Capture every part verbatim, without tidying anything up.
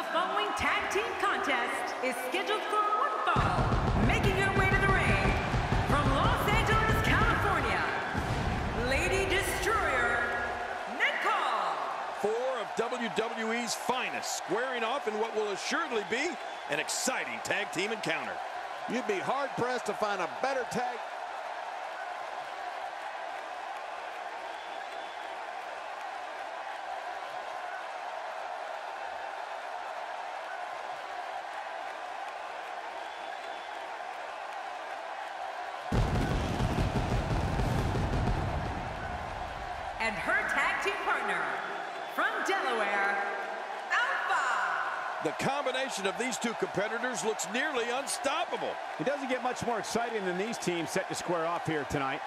following tag team contest is scheduled for one fall. Making her way to the ring from Los Angeles, California, Lady Destroyer, Nicole. Four of W W E's finest squaring off in what will assuredly be an exciting tag team encounter. You'd be hard-pressed to find a better tag. And her tag team partner, from Delaware, Alpha. The combination of these two competitors looks nearly unstoppable. It doesn't get much more exciting than these teams set to square off here tonight.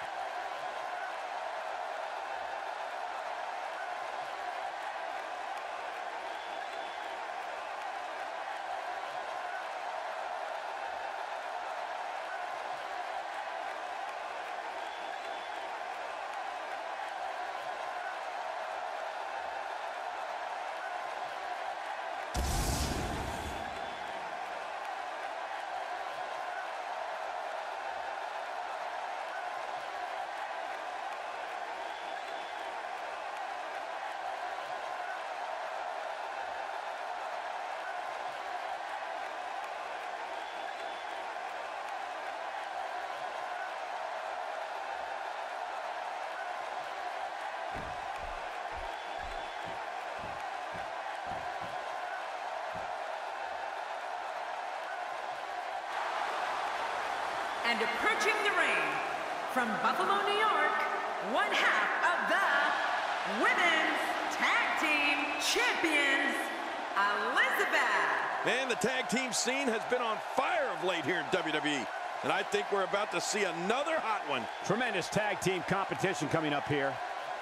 And approaching the ring from Buffalo, New York, one half of the Women's Tag Team Champions, Elizabeth. Man, the tag team scene has been on fire of late here in W W E. And I think we're about to see another hot one. Tremendous tag team competition coming up here.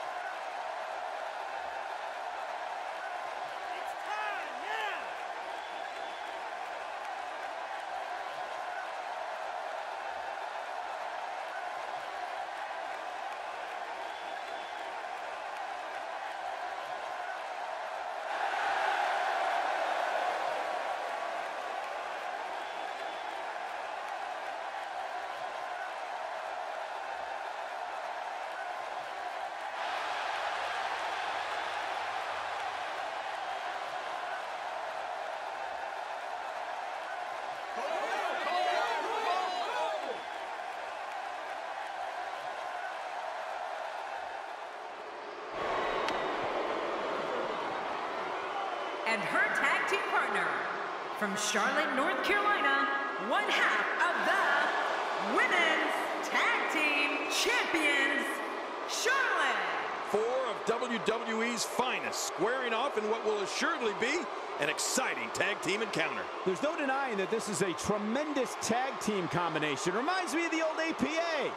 And her tag team partner, from Charlotte, North Carolina, one half of the Women's Tag Team Champions, Charlotte. Four of W W E's finest squaring off in what will assuredly be an exciting tag team encounter. There's no denying that this is a tremendous tag team combination. Reminds me of the old A P A.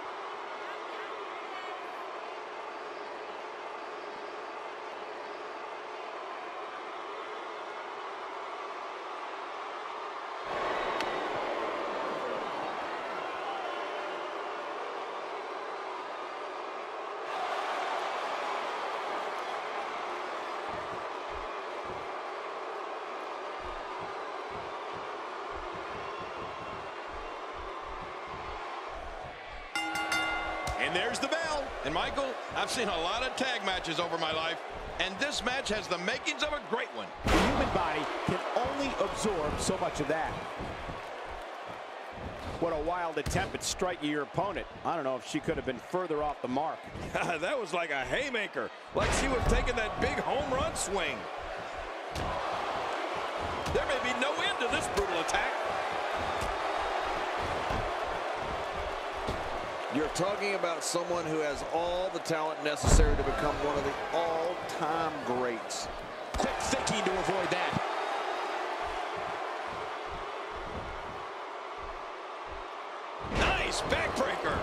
And there's the bell. And Michael, I've seen a lot of tag matches over my life, and this match has the makings of a great one. The human body can only absorb so much of that. What a wild attempt at striking your opponent. I don't know if she could have been further off the mark. That was like a haymaker, like she was taking that big home run swing. There may be no end to this brutal attack. You're talking about someone who has all the talent necessary to become one of the all-time greats. Quick thinking to avoid that. Nice backbreaker.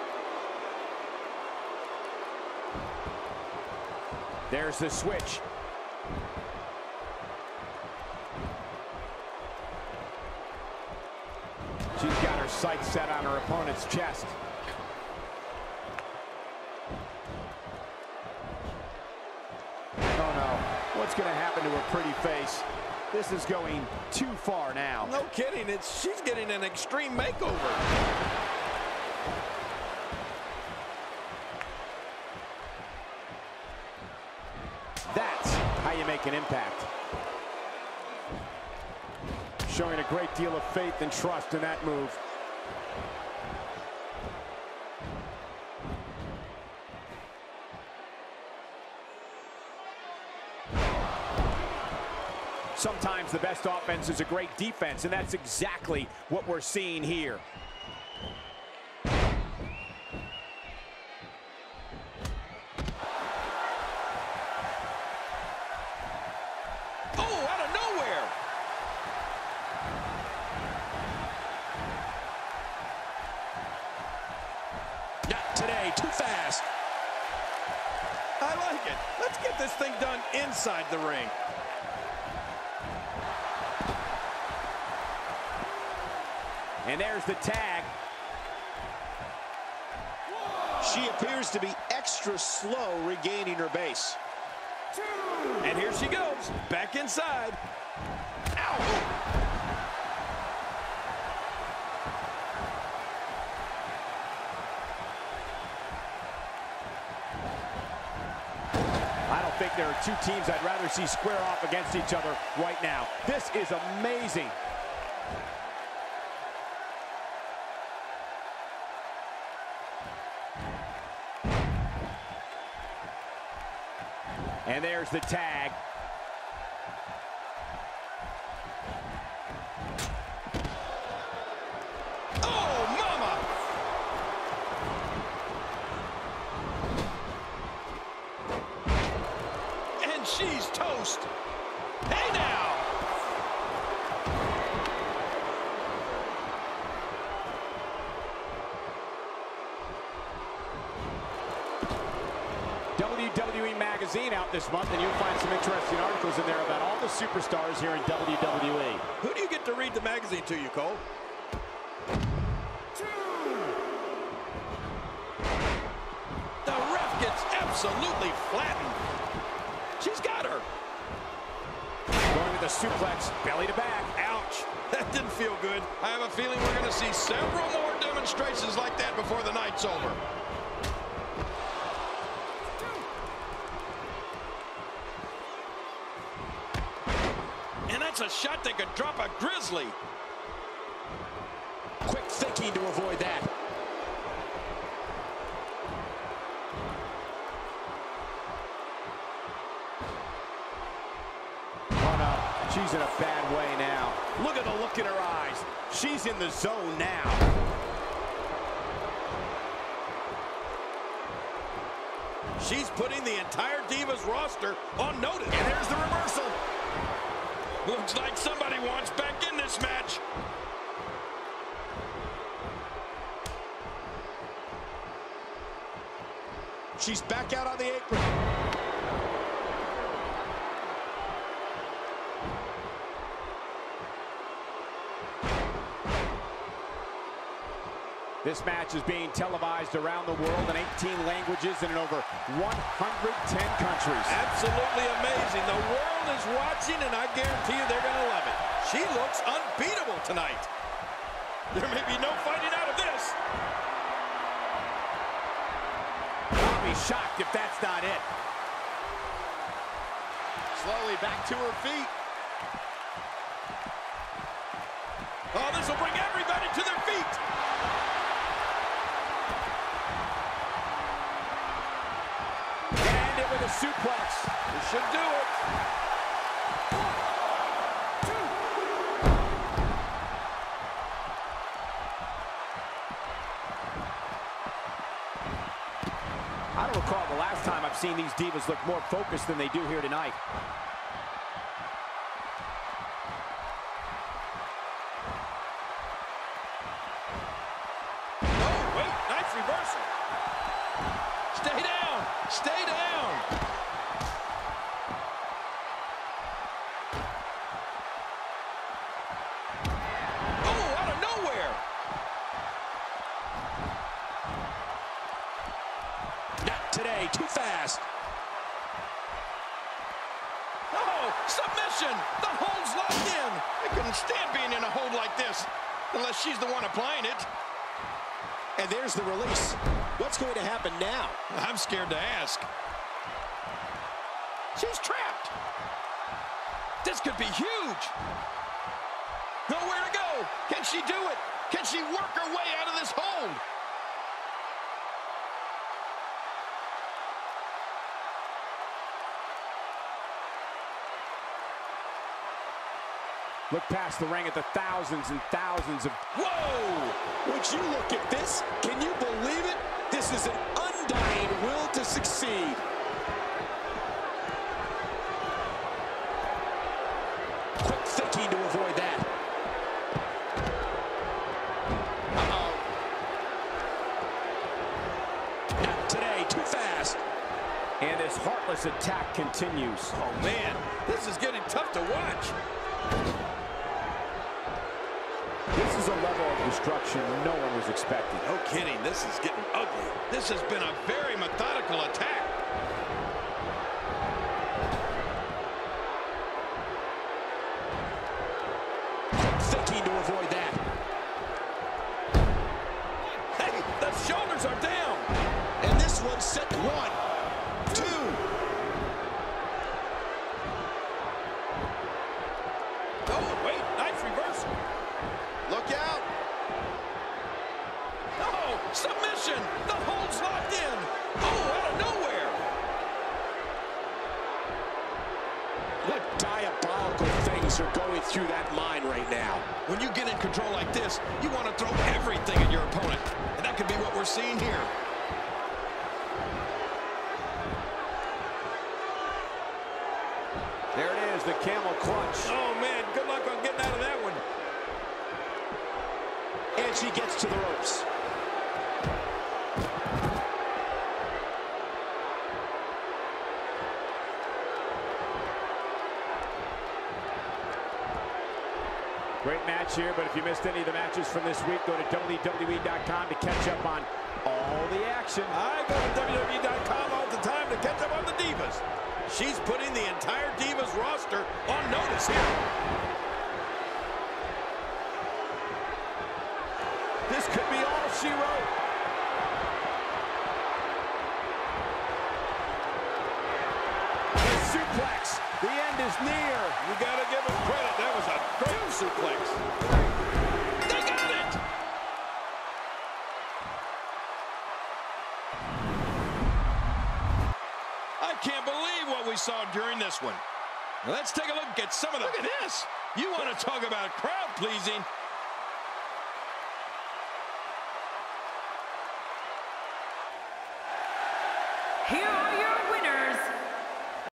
There's the switch. She's got her sights set on her opponent's chest. Oh no, what's going to happen to her pretty face? This is going too far now. No kidding, it's she's getting an extreme makeover. That's how you make an impact. Showing a great deal of faith and trust in that move. Sometimes the best offense is a great defense, and that's exactly what we're seeing here. Oh, out of nowhere! Not today, too fast. I like it. Let's get this thing done inside the ring. And there's the tag. She appears to be extra slow regaining her base. And here she goes, back inside. Ow! I don't think there are two teams I'd rather see square off against each other right now. This is amazing. And there's the tag. Oh, mama! And she's toast. Hey now! W W E Magazine out this month, and you'll find some interesting articles in there about all the superstars here in W W E. Who do you get to read the magazine to, you, Cole? The ref gets absolutely flattened. She's got her. Going with a suplex, belly to back. Ouch. That didn't feel good. I have a feeling we're going to see several more demonstrations like that before the night's over. And that's a shot that could drop a grizzly. Quick thinking to avoid that. Oh no, she's in a bad way now. Look at the look in her eyes. She's in the zone now. She's putting the entire Divas roster on notice. And there's the reversal. Looks like somebody wants back in this match. She's back out on the apron. This match is being televised around the world in eighteen languages and in over one hundred ten countries. Absolutely amazing. The world is watching, and I guarantee you they're going to love it. She looks unbeatable tonight. There may be no fighting out of this. I'll be shocked if that's not it. Slowly back to her feet. Oh, this will bring everybody to their feet. And it with a suplex. This should do it. I don't recall the last time I've seen these Divas look more focused than they do here tonight. Oh, wait, nice reversal. Stay down, stay down. Oh, out of nowhere. Not today, too fast. Oh, submission, the holds Unless she's the one applying it. And there's the release. What's going to happen now? I'm scared to ask. She's trapped. This could be huge. Nowhere to go. Can she do it? Can she work her way out of this hold? Look past the ring at the thousands and thousands of... Whoa! Would you look at this? Can you believe it? This is an undying will to succeed. Quick thinking to avoid that. Uh-oh. Not today, too fast. And this heartless attack continues. Oh, man, this is getting tough to watch. This is a level of destruction no one was expecting. No kidding, this is getting ugly. This has been a very methodical attack. Quick thinking to avoid that. Hey, the shoulders are down. And this one's set one, two. Oh, wait, nice reversal. Look out. Oh, submission. The hold's locked in. Oh, out of nowhere. What diabolical things are going through that mind right now? When you get in control like this, you want to throw everything at your opponent. And that could be what we're seeing here. There it is, the camel clutch. Oh, man, good luck on getting out of that one. And she gets to the ropes. Great match here, but if you missed any of the matches from this week, go to W W E dot com to catch up on all the action. I go to W W E dot com all the time to catch up on the Divas. She's putting the entire Divas roster on notice here. This could be all she wrote. The suplex. The end is near. You got to give him credit. That was a great suplex. They got it! I can't believe what we saw during this one. Let's take a look at some of the... Look at this! You want to talk about crowd pleasing?